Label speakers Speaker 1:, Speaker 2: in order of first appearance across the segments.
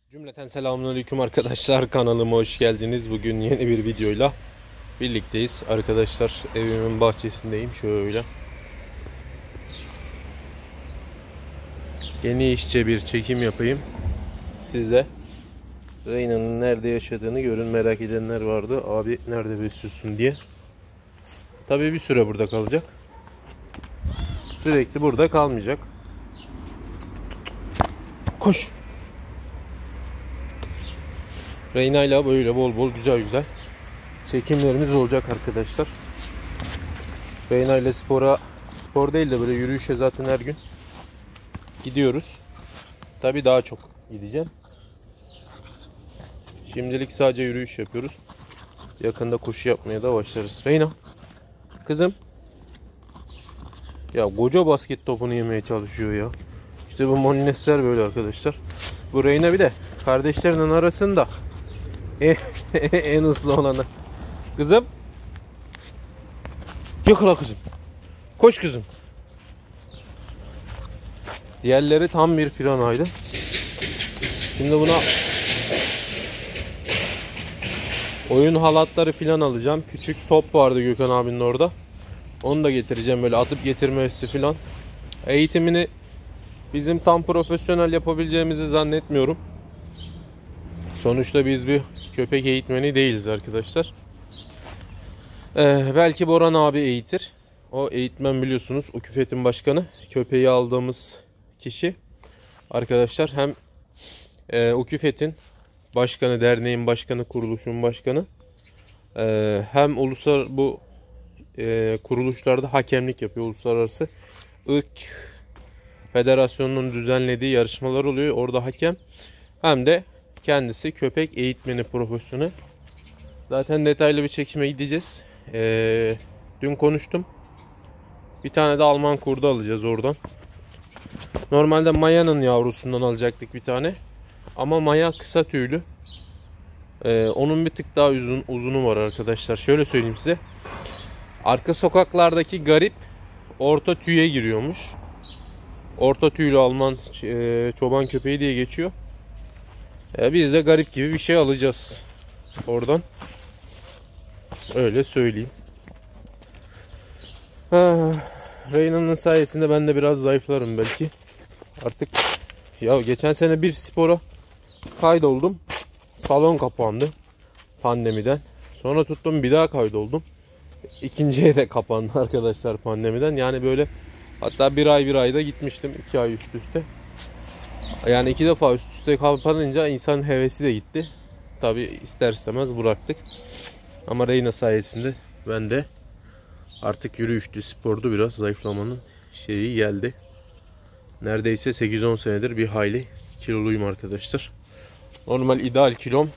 Speaker 1: Cümleten selamünaleyküm arkadaşlar, kanalıma hoş geldiniz. Bugün yeni bir videoyla birlikteyiz arkadaşlar. Evimin bahçesindeyim şöyle. Genişçe bir çekim yapayım. Siz de Reyna'nın nerede yaşadığını görün, merak edenler vardı. Abi nerede besliyorsun diye. Tabii bir süre burada kalacak. Sürekli burada kalmayacak. Koş. Reyna ile böyle bol bol güzel çekimlerimiz olacak arkadaşlar. Reyna ile spor değil de böyle yürüyüşe zaten her gün gidiyoruz. Tabii daha çok gideceğim. Şimdilik sadece yürüyüş yapıyoruz. Yakında koşu yapmaya da başlarız. Reyna, kızım. Ya koca basket topunu yemeye çalışıyor ya. İşte bu Molinesler böyle arkadaşlar. Bu Reyna bir de kardeşlerinin arasında en hızlı olanı. Kızım. Yakala kızım. Koş kızım. Diğerleri tam bir piranaydı. Şimdi buna oyun halatları filan alacağım. Küçük top vardı Gökhan abinin orada. Onu da getireceğim, böyle atıp getirmesi filan. Eğitimini bizim tam profesyonel yapabileceğimizi zannetmiyorum. Sonuçta biz bir köpek eğitmeni değiliz arkadaşlar. Belki Boran abi eğitir. O eğitmen, biliyorsunuz, Uküfet'in başkanı. Köpeği aldığımız kişi arkadaşlar hem Uküfet'in başkanı, derneğin başkanı, kuruluşun başkanı, hem uluslararası bu kuruluşlarda hakemlik yapıyor. Uluslararası Irk Federasyonu'nun düzenlediği yarışmalar oluyor. Orada hakem, hem de kendisi köpek eğitmeni, profesyonel. Zaten detaylı bir çekime gideceğiz. Dün konuştum. Bir tane de Alman kurdu alacağız oradan. Normalde Maya'nın yavrusundan alacaktık bir tane. Ama Maya kısa tüylü. Onun bir tık daha uzunu var arkadaşlar. Şöyle söyleyeyim size. Arka sokaklardaki garip orta tüye giriyormuş. Orta tüylü Alman çoban köpeği diye geçiyor. Biz de garip gibi bir şey alacağız oradan. Öyle söyleyeyim. Reyna'nın sayesinde ben de biraz zayıflarım belki. Artık ya geçen sene bir spora kaydoldum. Salon kapandı pandemiden. Sonra tuttum bir daha kaydoldum. İkinciye de kapandı arkadaşlar pandemiden. Yani böyle, hatta bir ayda gitmiştim. 2 ay üst üste. Yani 2 defa üst üste kapanınca insanın hevesi de gitti. Tabi ister istemez bıraktık. Ama Reyna sayesinde ben de artık yürüyüştü, spordu, biraz zayıflamanın şeyi geldi. Neredeyse 8-10 senedir bir hayli kiloluyum arkadaşlar. Normal ideal kilom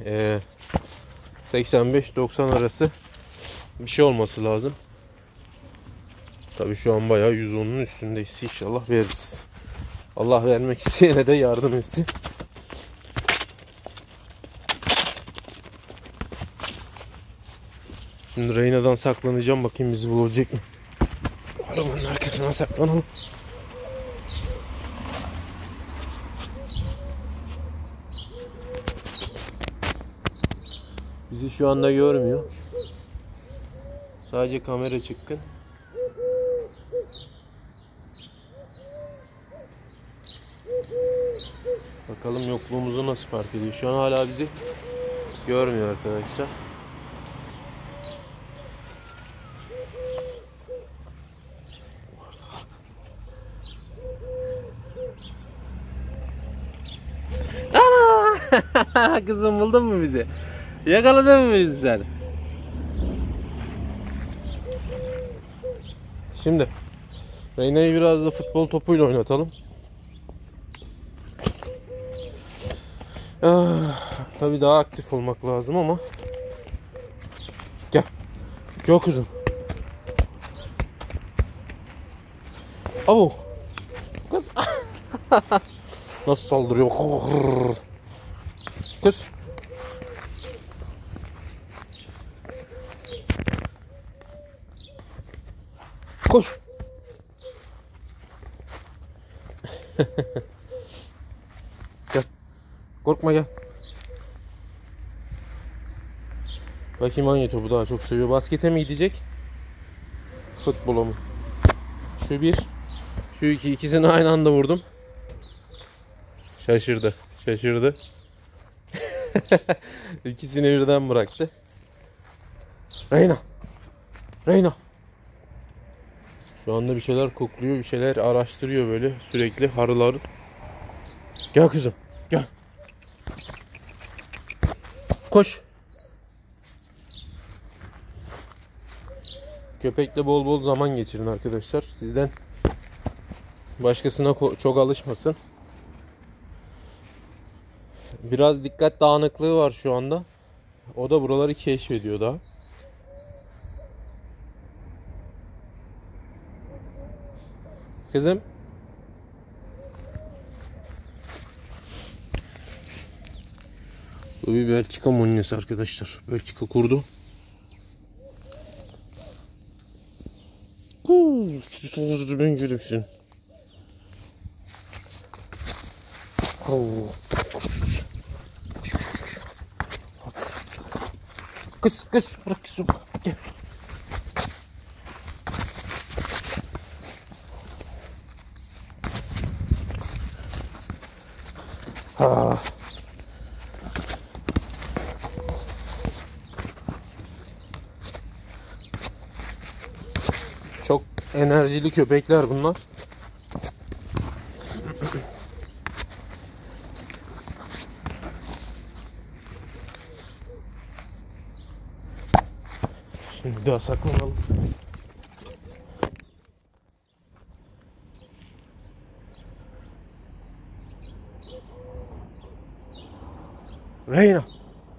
Speaker 1: 85-90 arası bir şey olması lazım. Tabii şu an bayağı 110'un üstündeyiz. İnşallah veririz. Allah vermek isteyene de yardım etsin. Şimdi Reyna'dan saklanacağım. Bakayım bizi bulacak mı? Arabanın arkasına saklanalım. Bizi şu anda görmüyor. Sadece kamera çıkkın. Bakalım yokluğumuzu nasıl fark ediyor. Şu an hala bizi görmüyor arkadaşlar. Ana! Kızım, buldun mu bizi? Yakaladın mı bizi sen? Şimdi Reyna'yı biraz da futbol topuyla oynatalım. Tabii daha aktif olmak lazım ama. Gel. Gel kızım. Abo. Kız. Nasıl saldırıyor? Kız. Koş. Gel. Korkma gel. Bakayım hangi topu daha çok seviyor. Baskete mi gidecek? Futbola mı? Şu bir. Şu iki. İkisini aynı anda vurdum. Şaşırdı. Şaşırdı. İkisini birden bıraktı. Reyna. Reyna. Şu anda bir şeyler kokluyor. Bir şeyler araştırıyor böyle. Sürekli harıl harıl. Gel kızım. Gel. Koş. Köpekle bol bol zaman geçirin arkadaşlar. Sizden başkasına çok alışmasın. Biraz dikkat dağınıklığı var şu anda. O da buraları keşfediyor daha. Kızım. Bu bir Belçika Moni'si arkadaşlar. Belçika kurdu. Ben görürsün. Kız bırak kızım. Gel. Ha. Çok enerjili köpekler bunlar. Şimdi daha saklanalım. Reyna.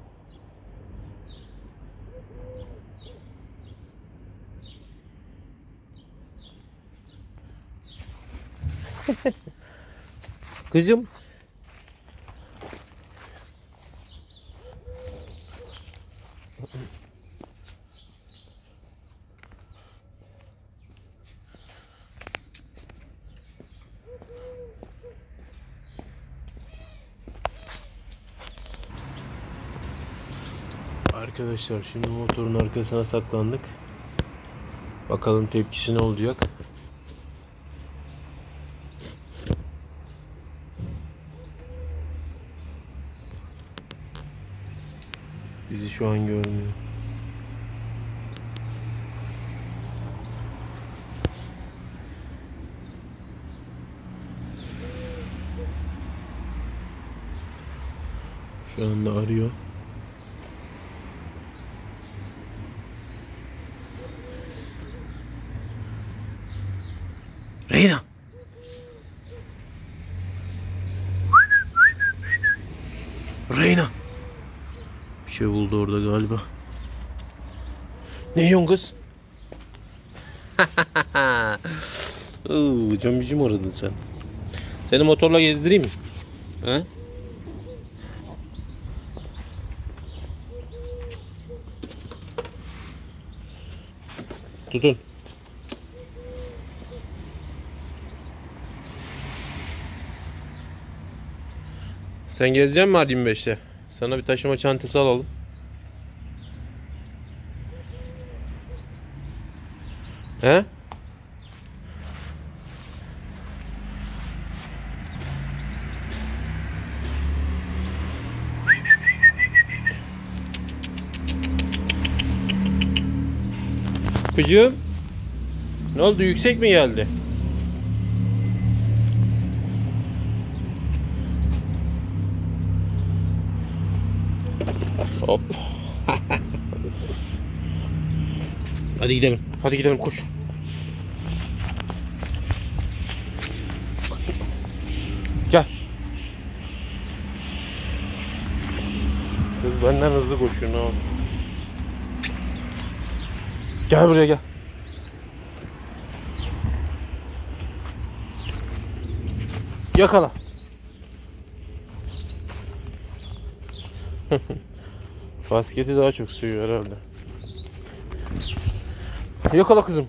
Speaker 1: Kızım. Arkadaşlar şimdi motorun arkasına saklandık. Bakalım tepkisi ne olacak. Bizi şu an görmüyor. Şu anda arıyor. Reyna. Reyna. Bir şey buldu orada galiba. Ne yiyorsun kız? Cambicim aradın sen. Seni motorla gezdireyim mi? He? Tutun. Sen gezecek misin R25'te? Sana bir taşıma çantası alalım. He? Kızım. Ne oldu? Yüksek mi geldi? Hop. Hadi gidelim. Hadi gidelim koş. Gel. Kız benden hızlı koşuyor ne oldu? Gel buraya gel. Yakala. Basketi daha çok seviyor herhalde. Yakala kızım.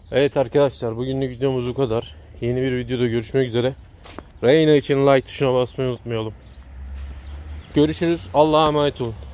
Speaker 1: Evet arkadaşlar, bugünlük videomuz bu kadar. Yeni bir videoda görüşmek üzere. Reyna için like tuşuna basmayı unutmayalım. Görüşürüz. Allah'a emanet olun.